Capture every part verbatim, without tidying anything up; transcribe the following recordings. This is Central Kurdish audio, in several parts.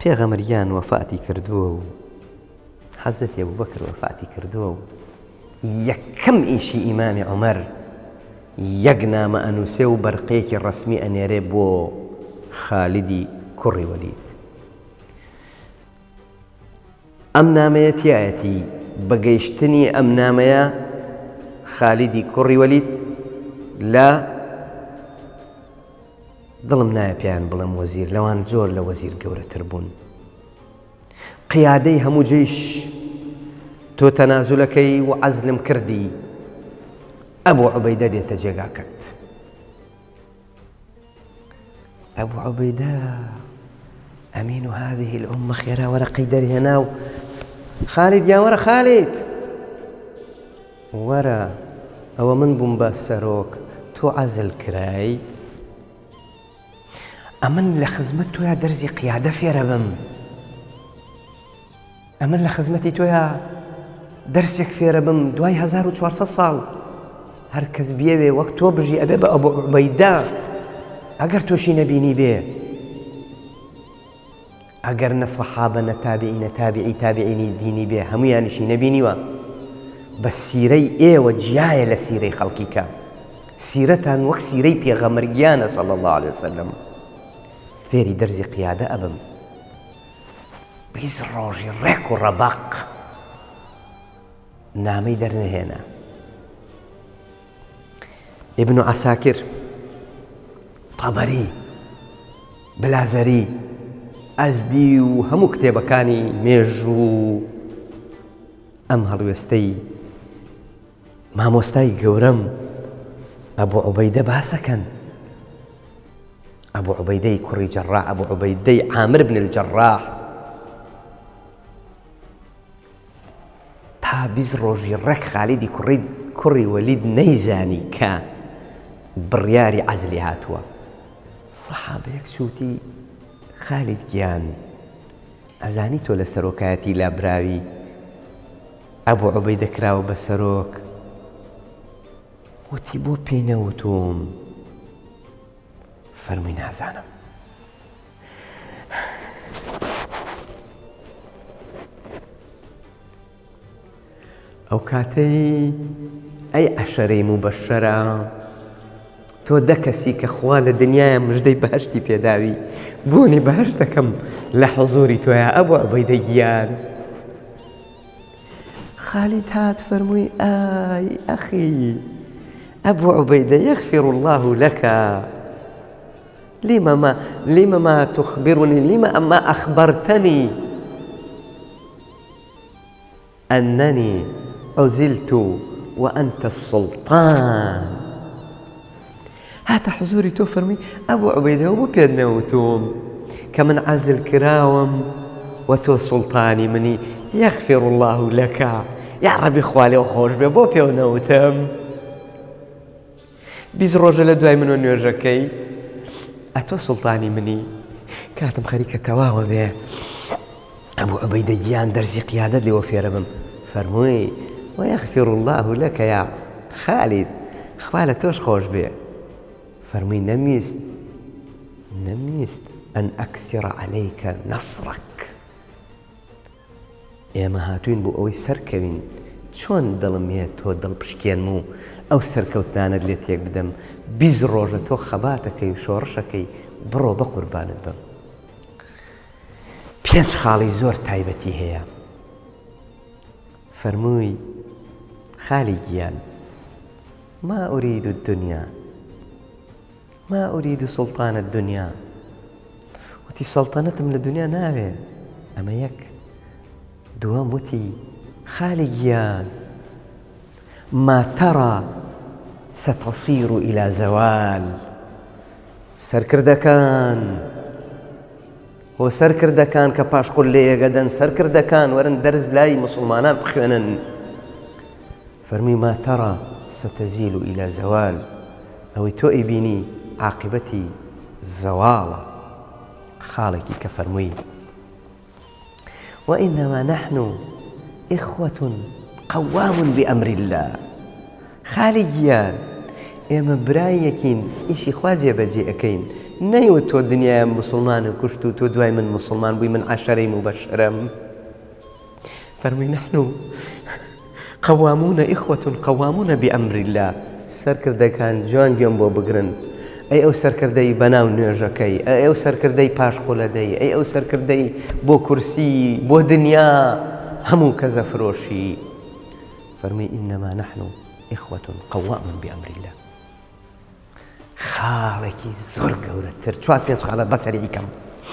پێغەمبەریان وەفاتی کردووە و حەزرەتی ئەبوبەکر وەفاتی کردووە و یەکەم ئیشی ئیمامی عومەر یەک نامە ئەنووسێ و بەرقەیەکی ڕەسمی ئەنێرێ بۆ خالیدی کوڕی وەلید. ئەم نامەیە تایەتی بەگەیشتنی ئەم نامەیە خالیدی کوڕی وەلید لە دڵم نایە پێیان بڵێم وەزیر، لەوان زۆر لە وەزیر گەورەتر بوون. قیادەی هەموو جەیش تۆ تەنازولەکەی و عەزلم کردی، ئەبوو عوبەیدە دێتە جێگاکەت. ئەبوو عوبەیدە ئەمین و هذه الأمة خێرا وەرەقەی دەرهێنا و خالید یان وەرە خالید وەرە ئەوە من بووم بە سەرۆک، تۆ عەزل کرای، ئەمن لە خزمەت تۆیە دەرزی قیادە فێرە بم، ئەمن لە خزمەتی تۆیە دەرسێک فێرە بم. دوای هەزار و چوارسەد ساڵ هەر کەس بێوێ وەک تۆ بژی ئەبێ بە ئەبوو عوبەیدە، ئەگەر تۆشی نەبینی بێ، ئەگەر نە سەحابە نە تابعی نە تابعی تابعینی دینی بێ، هەموویانیشی نەبینیوە. بە سیرەی ئێوە جیایە لە سیرەی خەڵکی کە سیرەتان وەک سیرەی پێغەمبەرگیانە صلی الله عليه وسلم. فێری دەرزی قیادە ئەبم، بیست ڕۆژی ڕێک و ڕەبەق نامەی دەرنەهێنا. ئیبن عەساکر، تەبەری، بلازەری، ئەزدی و هەموو کتێبەکانی مێژوو ئەم هەڵوێستەی مامۆستای گەورەم ئەبوو عوبەیدە باسەکەن. ئەبوو عوبەیدەی کوڕی جەڕاح، ئەبوو عوبەیدەی عامر بن الجەڕاح، تا بیست ڕۆژی ڕێک خالیدی کوڕی وەلید نەیزانی کە بڕیاری عەزلی هاتووە. سەحابەیەک چوتی خالید گیان، ئەزانی تۆ لە سەرۆکایەتی لابراوی ئەبوو عوبەیدە کراوە بە سەرۆک؟ وتی بۆ پێی نەوتوم. فەرمووی نازانم. ئەو کاتەی ئەی عەشەرەی موبەشەرە، تۆ دە کەسی کە خوا لە دنیایە مژدەی بەهەشتی پێداوی، بوونی بەهەشتەکەم لە حوزوری تۆیە ئەبوو عوبەیدە گیان. خالید هات فەرمووی ئای ئەخی ئەبوو عوبەیدە یەغفر الله لەک، لما ما لما ما تخبرني لما ما أخبرتني أنني عزلت وأنت السلطان. هات حزوري تو فرمي أبو عبيدة وبو بيدنوتوم كمن عزل كراوم وتو سلطاني مني يغفر الله لك يا ربي خوالي وخوش ببو بيونوتم. بيز روجل دوای منو نوێژەکەی ئەتۆ سوڵتانی منی کاتم خەریکە تەواوە بێ ئەبوو عوبەیدە گیان دەرزی قیادەت لێوە فێرە بم. فەرمووی وەیەغفر الله لەک یا خالید، خوا لە تۆش خۆش بێ. فەرمووی نەمویست نەمویست ئەن ئەکسیڕە عەلەیکە نەسڕەک، ئێمە هاتووین بۆ ئەوەی سەرکەوین، چۆن دڵم هەیە تۆ دڵپشکێنم و ئەو سەرکەوتانت لێ تێک بدەم، بیست ڕۆژە تۆ خەباتەکەی و شۆڕشەکەی، بڕۆ بە قوربانت بم. پێنج خاڵی زۆر تایبەتی هەیە. فەرمووی خالی گیان ما ئوریدو الدنیا ما ئوریدو سوڵتانە الدنیا، وتی سەڵتەنەتم لە دنیا ناوێ، ئەمە یەک. دووەم وتی خالی گیان ما ترى ستصير إلى زوال، سەرکردەکان هۆ سەرکردەکان کە پاش قولەیە گەدەن، سەرکردەکان وەرن دەرز لای مسلمانان بخوێنن. فەرمی ما ترى ستزيل إلى زوال، ئەوەی تۆ ئەیبینی عاقبەتی زەواڵە. خاڵێکی کە فەرمووی وإنما نحن إخوة قوام بأمر الله. خالی گیان ئێمە برایەکین، ئیشی خوا جێبەجێ ئەەکەین، نەیوت تۆ دنیای مسلمانە کوشت و تۆ دوای من مسلمان بووی من عەشەرەی مبەشەرەم. فەرمووی نەحنو قەوامونە ئیخوەتون قەوامونە بئەمری الله. سەرکردەکان جوان گوێم بۆ بگرن. ئەی ئەو سەرکردەی بەناو نوێژەکەی، ئەی ئەو سەرکردەی پاشقولەدەی، ئەی ئەو سەرکردەی بۆ کورسی بۆ دنیا هەموو کەزە فرۆشی. فەرمووی ئینەما نەحنو ئیخوەتون قەوامون بئەمری الله. خاڵێکی زۆر گەورەتر چوار پێنج خاڵە بەسەری دیکەم.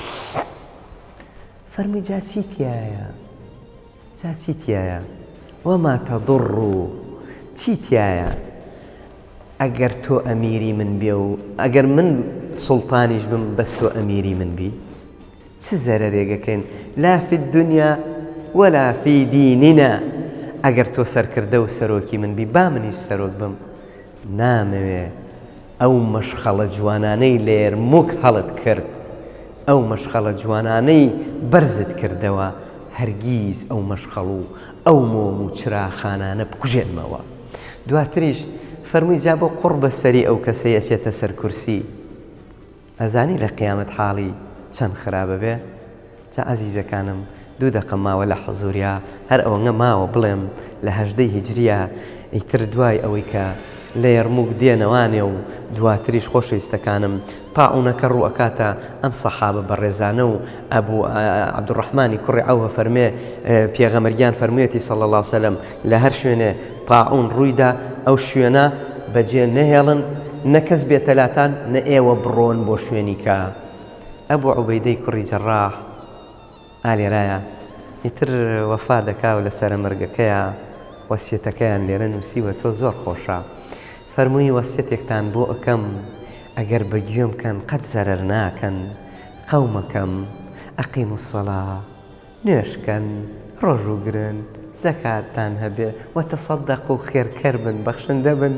فەرمووی جا چی تایە؟ جا چی تایە؟ وەما تەضڕ و چی تایە؟ ئەگەر تۆ ئەمیری من بێ و ئەگەر من سوڵتانیش بم بەس تۆ ئەمیری من بی چ زەرەرێگەکەین لا فی الدنیا ولا فی دیننا. ئەگەر تۆ سەرکردە و سەرۆکی من بی با منیش سەرۆک بم نامەوێ ئەو مەشخەڵە جوانانەی لێرمووک هەڵت کرد، ئەو مەشخەڵە جوانانەی بەرزت کردەوە هەرگیز ئەو مەشخەڵ و ئەو مۆم و چراخانانە بکوژێنمەوە. دواتریش فەرمووی جا بۆ قوڕ بە سەری ئەو کەسەی ئەچێتە سەر کورسی ئەزانی لە قیامەت حاڵی چەند خراپە بێ. جا عەزیزەکانم دوو دەقە ماوە لە حەزووریا هەر ئەوەنە ماوە بڵێم لە هەژدەی هیجریە ئیتر دوای ئەوەی کە لە یەرمووک دێنەوانێ و دواتریش خۆشەویستەکانم تاعونەکە ڕوو ئەکاتە ئەم سەحابە بەڕێزانە و ئەبوو عەبدوڕەحمانی کوڕی عەوفە فەرمێ پێغەمبەریان فەرموویەتی صلی الله علیه وسلم لە هەر شوێنێ تاعون ڕوویدا ئەو شوێنە بەجێ نەهێڵن نە کەس بێتەلاتان نە ئێوە بڕۆن بۆ شوێنی کە. ئەبوو عوبەیدەی کوڕی جەڕاح ئالێرایە ئیتر وەفا دەکا و لەسەر مەرگەکەیە وەسیەتەکەیان لێرە نووسیوە تۆ زۆر خۆشە. فەرمووی وەسیەتێکتان بۆ ئەەکەم ئەگەر بەگوێم بکەن قەت زەرەر ناکەن. قەومەکەم ئەقیموا الصەلاة نوێژکەن ڕۆژوگرن زەکاتتان هەبێ وەتەصەدەقوا خێرکەر بن بەخشندە بن.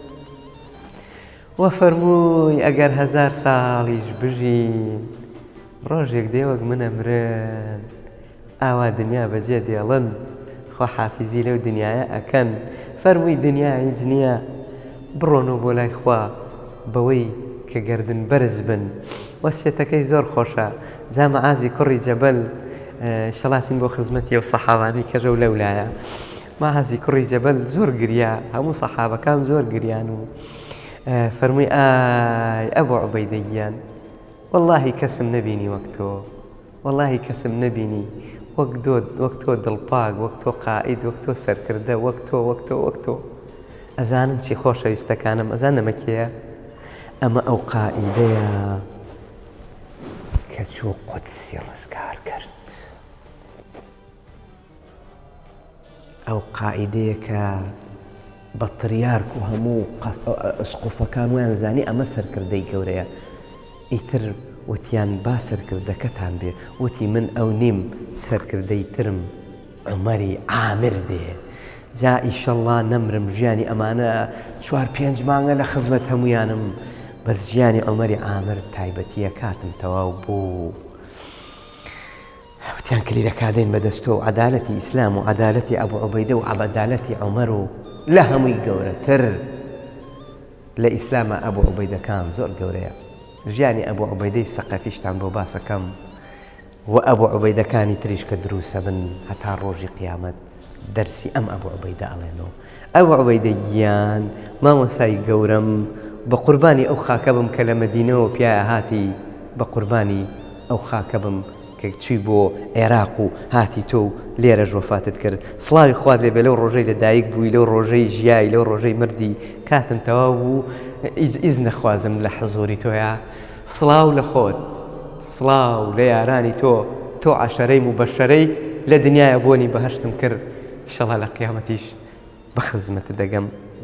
وەفەرمووی ئەگەر هەزار ساڵیش بژین ڕۆژێک دێ وەک منە مرن ئاوا دنیا بەجێ دێڵن خۆ حافیزی لەو دنیاە ئەکەن. فەرمووی دنیا هیچ نییە بڕۆنەوە بۆ لای خوا بەوەی کە گەردن بەرز بن. وەسیەتەکەی زۆر خۆشە. جا مەعازی کوڕی جەبەل شەڵاتین بۆ خزمەتی ئەو سەحابانی کەژە و لەولایە. مەعازی کوڕی جەبەل زۆر گریا هەموو سەحابەکان زۆر گریان و فەرمووی ئای ئەبوو عوبەیدەیان واللهی کەسم نەبینی وەک تۆ، واللهی کەسم نەبینی وەک وەک تۆ دڵپاک، وەک تۆ قائید، وەک تۆ سەرکردە، وەک تۆ وەک تۆ وەک تۆ. ئەزانن چی خۆشەویستەکانم ئەزان نەمە کێیە؟ ئەمە ئەو قائیدەیە کە چوو قودسی ڕزگار کرد. ئەو قائیدەیە کە بە تریارک و هەموو ئەسقوفەکان ویان زانی ئەمە سەرکردەی گەورەیە. ئیتر وتیان با سەرکردەکەتان بێ، وتی من ئەو نیم سەرکردەی ترم عومەری عامر دێ. جا ئیشەڵڵا نەمرم ژیانی ئەمانە چوار پێنج مانگە لە خزمەت هەمویانم بەس ژیانی عومەری عامر تایبەتیە کاتم تەواو بوو. وتیان کلیلەکادەین بەدەستۆ و عەدالەتی ئیسلام و عەدالەتی ئەبوو عوبەیدە و عەدالەتی عومەر و لە هەمووی گەورەتر لە ئیسلامە ئەبوو عوبەیدەکان زۆر گەورەیە. ژیانی ئەبوو عوبەیدەی سەقەفیشتان بۆ باسەکەم و ئەبوو عوبەیدەکانی تریش کە دروسە بن هەتا ڕۆژی قیامەت دەرسی ئەم ئەبوو عوبەیدە ئەڵێنەوە. ئەبوو عوبەیدە گیان مامۆسای گەورەم بە قوربانی ئەو خاکە بم کە لە مەدینەوە پیایە هاتی بە قوربانی ئەو خاکە بم کە چووی بۆ عێراق و هاتی تۆ و لێرەش وەفاتت کرد. سڵاوی خوات لێبێ لەو ڕۆژەی لە دایک بووی، لەو ڕۆژەی ژیایی، لەو ڕۆژەی مردی کاتم تەواو بوو. ئیز نەخوازم لە حەزوری تۆیە. سڵاو لە خۆت، سڵاو لە یارانی تۆ، تۆ عەشەرەی مبەشەرەی لە دنیایە بۆنی بەهەشتم کرد. ئینشەڵڵا لە قیامەتیش بە خزمەتت دەگەم.